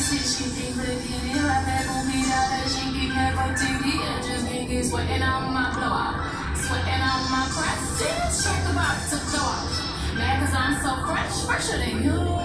Sweating on my blowout, sweating on my crest. Check about to go off. Mad cause I'm so fresh, fresher than you.